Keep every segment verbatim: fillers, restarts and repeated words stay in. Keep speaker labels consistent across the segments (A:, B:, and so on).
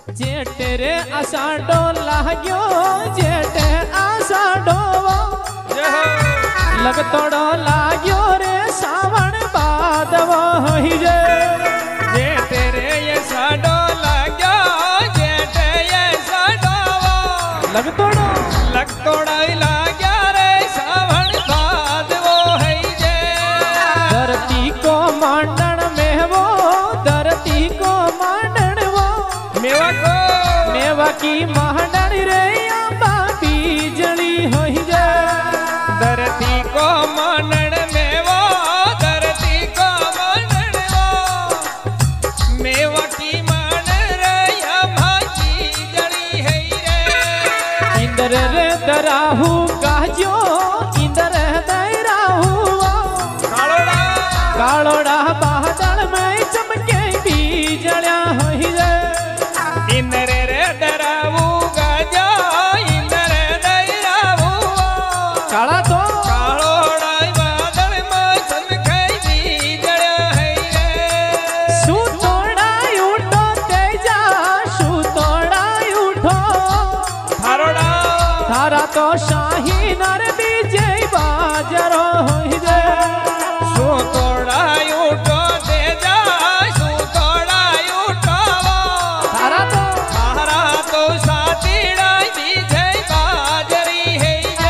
A: जेठ रे आषाढ़ो लाग्यो जेठ आषाढ़ो लगतोड़ो लाग्यो रे सावन बादवो ही जे
B: जेठ रे ये साडो लाग्यो जेठ ये साडो
A: लगतोड़ो
B: लगतोड़ा लाग्या रे सावन बादवो है जे
A: धरती को मांडन में वो धरती को मांडन वो
B: मेवा को
A: मेवा की मांडन रे अंबा बीजली होई जे
B: धरती को मानन मेवा धरती को मानन वो मेवा की मानन रे या भाजी जड़ी है रे
A: इंद्र रे दराहू काजो इंद्र दराहू
B: कालोड़ा
A: कालोड़ा बादल में चमके बीजलियां होई रे
B: इंद्र रे डरावू गाजा इंद्र डरावू
A: काला तो
B: कालोड़ा बादल में चमके बीजड़ा है रे
A: सुतोड़ा उठो तेजा सुतोड़ा उठो
B: थारोड़ा
A: थारा तो शाही नर बीजे बाजरो होई रे
B: सुतोड़ा उठो तेजा सुतोड़ा उठो
A: थारा तो
B: तारा तो सातीड़ा बीजे बाजरी है जे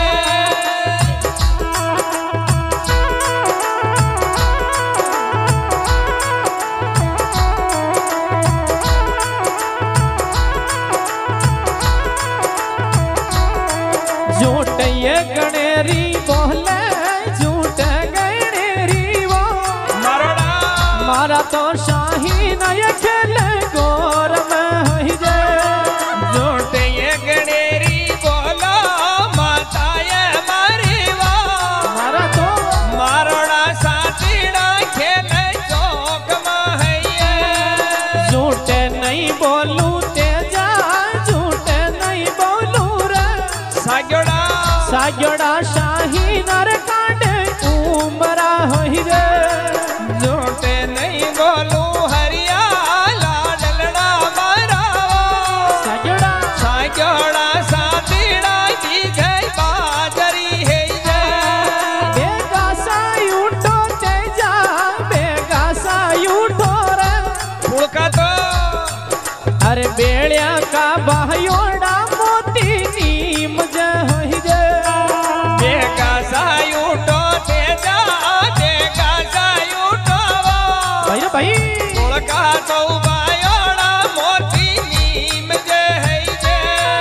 A: झूठ ये गणेरी बोले झूठ गणेरी वो
B: मरड़ा
A: मारा तो शाही नय खेले गोर में होई जे
B: झूठ ये गणेरी बोला माता ये मरीवा
A: मारा तो
B: मारोड़ा सातीड़ा खेले चौक में है ये
A: झूठ नहीं बोलू तेजा झूठ नहीं बोलू रे
B: सागड़ा
A: सागड़ा शाही नर कांडे उमरा होई रे
B: झूठ नहीं बोलू हरिया लाडलड़ा मरावा
A: सागड़ा
B: सागड़ा सातीड़ा की जय बाजरी है जे
A: बेगा सा उठो तेजा बेगा सा उठो रे
B: फुड़का तो
A: अरे बेड़िया का बायोड़ा मोती नीम जे होई रे
B: बेगा सायूटो तेजा बेगा सायूटो
A: भाई रे भाई
B: फुड़का तो बायोड़ा मोती नीम जे है जे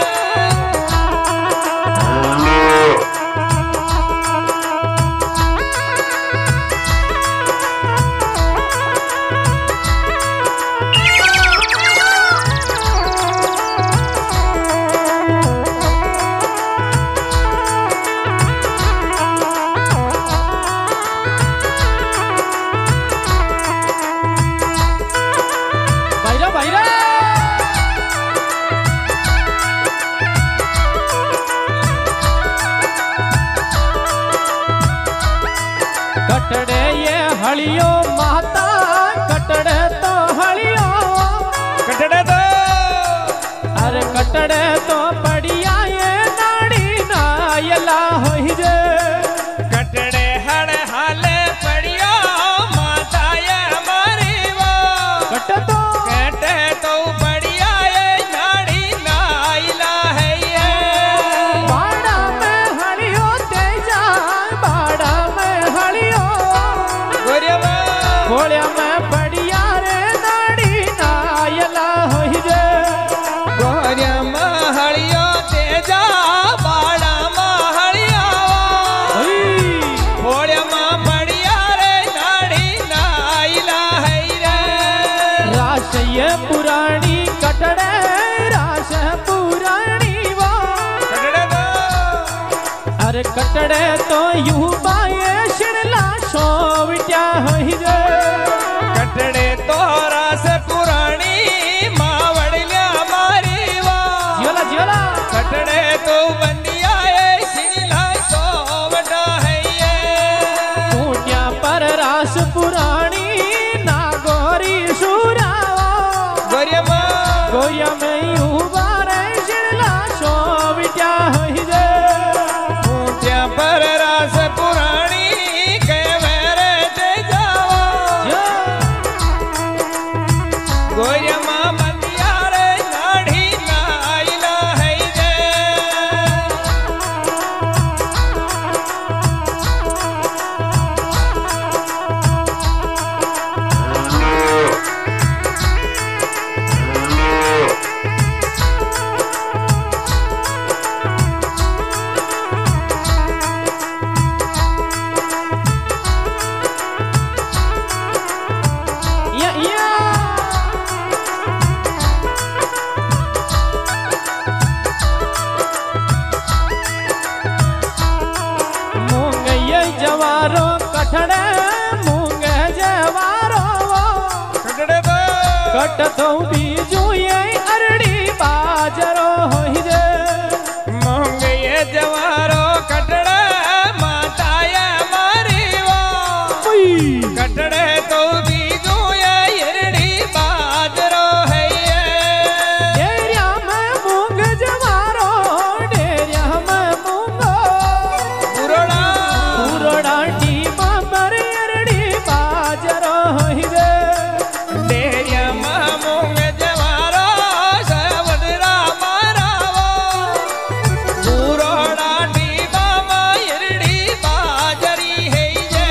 A: भाई रे भाई रे कटड़े ये हलियो माता कटड़े तो हलियो
B: कटड़े तो
A: अरे कटड़े तो बढ़िया ये नाड़ी नायला होई रे
B: कटड़े हड़ हाले पड़ियो माता ये मरीवा
A: कट तो
B: कटे तो बढ़िया ये नाड़ी नाइला है ये
A: बाड़ा में हलियो तेजा बाड़ा में हलियो
B: गोरिया
A: घोड़िया में बढ़िया रे नाड़ी नायला होई रे
B: गोरिया महलियो तेजा बाड़ा महलिया
A: ओई
B: घोड़िया में बढ़िया रे नाड़ी नाइला है रे
A: राश ये पुरानी कटड़े राश पुरानी वो
B: कटड़े तो
A: अरे कटड़े तो यूं बाए शिरला सोविट्या होई रे
B: कटड़े तो रास पुरानी मावड़िया मारी वा
A: जियोला जियोला
B: कटड़े तो बंदिया है सिला सोवटा है ये
A: टूटिया पर रास पुरानी ना गोरी सूरा
B: गोरिया माँ
A: गोया में
B: गोरिया बंदियारे नाढ़ी नाइला है जे
A: जवारो कठड़े मूंग जवारो
B: कटड़े बा
A: कट तो बीजू ये अरड़ी बाजरो होई जे
B: मूंग ये जवारो कटड़े माताया मारी वो कटड़े तो बीजू ये अरड़ी बाजरो है ये
A: डेरिया में मूंग जवारो डेरिया में मूंगो
B: पुरोड़ा
A: पुरोड़ा टीमा मर अरड़ी बाजरो होई जे
B: डेरिया में मूंग जवारो सवडरा मारावो पुरोड़ा टीमा में अरड़ी बाजरी है ये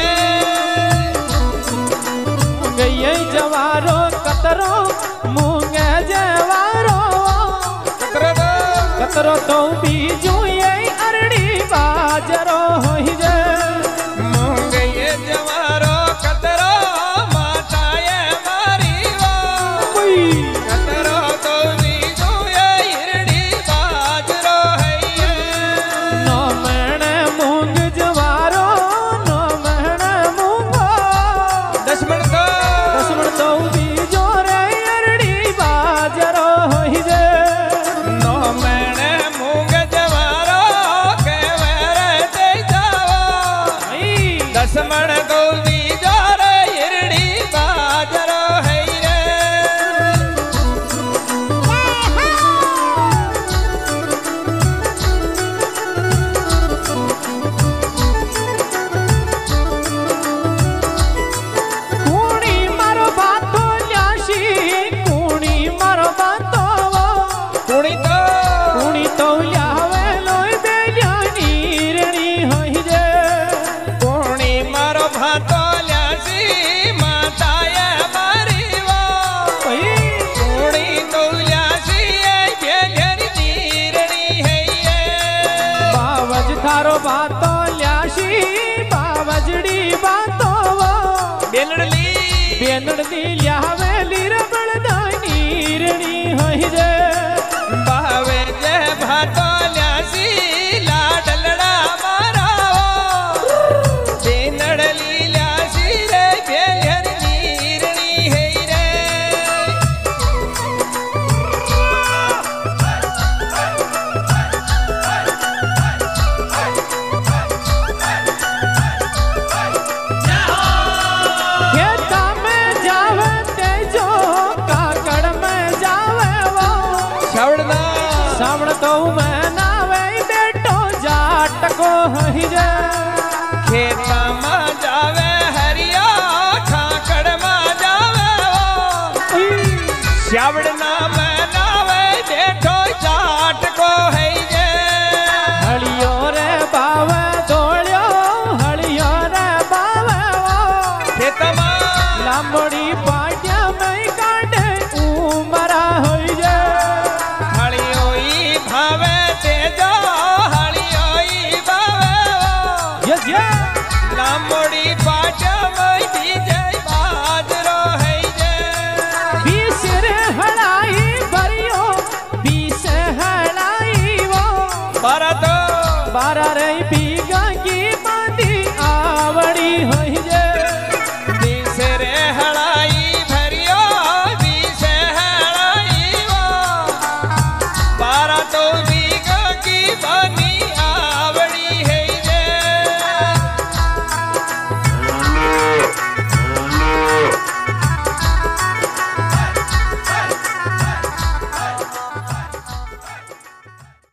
A: गई जवारो कतरो मूंग जवारो
B: कतरा
A: कतरो तो बीजू ये अरड़ी बाजरो होई जे
B: मूंग ये जवारो कतरो माताए मारी वो कतरो तो बीजू ये हिरड़ी बाजरो है ये
A: नो मण मूंग जवारो नो मण मूंगो
B: दसमण को
A: दसमण तो बीजो रे अरड़ी बाजरो होई जे
B: नो मैंने मूंग जवारो के मेरे दे जावा दसमण को बीजो रे हिरड़ी बाजरो है रे
A: कूणी मारो बातो ल्याशी कूणी मारो बातो
B: कुणी तो
A: कूणी तो ल्यावे लोई बेलिया नीरणी होई जे
B: कोणी मारो भातो ल्यासी माताए मारी वो कोणी तो ल्यासी ये बेघर नीरणी है ये
A: बावज थारो बातो ल्याशी बावजड़ी बातो
B: बेलड़ली
A: बेनड़नी ल्यावे लीरबड़ नीरणी होई जे
B: बावे जे भातो ल्यासी लाडलड़ा मारा बेनड़ली ल्यासी रे बेघर नीरणी है रे
A: खेता में जावे तेजो काकड़ में जावे वो
B: छवड़ना
A: सावण तो मैं नावे बेटो जाट को होई जे
B: खेता मा जावे हरिया खाकड़ मा जावे वो श्यावड़ना में नावे जेठो